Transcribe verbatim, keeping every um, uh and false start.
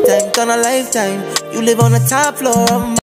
lifetime, turn a lifetime. You live on the top floor of my